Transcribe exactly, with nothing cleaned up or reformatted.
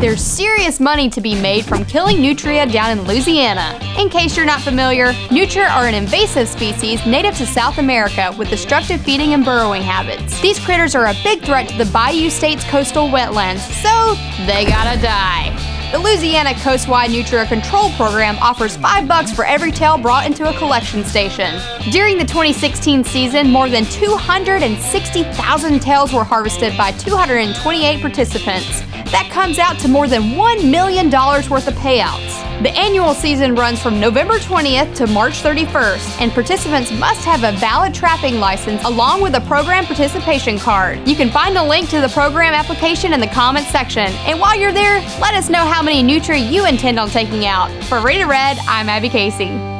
There's serious money to be made from killing nutria down in Louisiana. In case you're not familiar, nutria are an invasive species native to South America with destructive feeding and burrowing habits. These critters are a big threat to the Bayou State's coastal wetlands, so they gotta die. The Louisiana Coastwide Nutria Control Program offers five bucks for every tail brought into a collection station. During the twenty sixteen season, more than two hundred sixty thousand tails were harvested by two hundred twenty-eight participants. That comes out to more than one million dollars worth of payouts. The annual season runs from November twentieth to March thirty-first, and participants must have a valid trapping license along with a program participation card. You can find a link to the program application in the comments section. And while you're there, let us know how many nutria you intend on taking out. For Rita Red, I'm Abby Casey.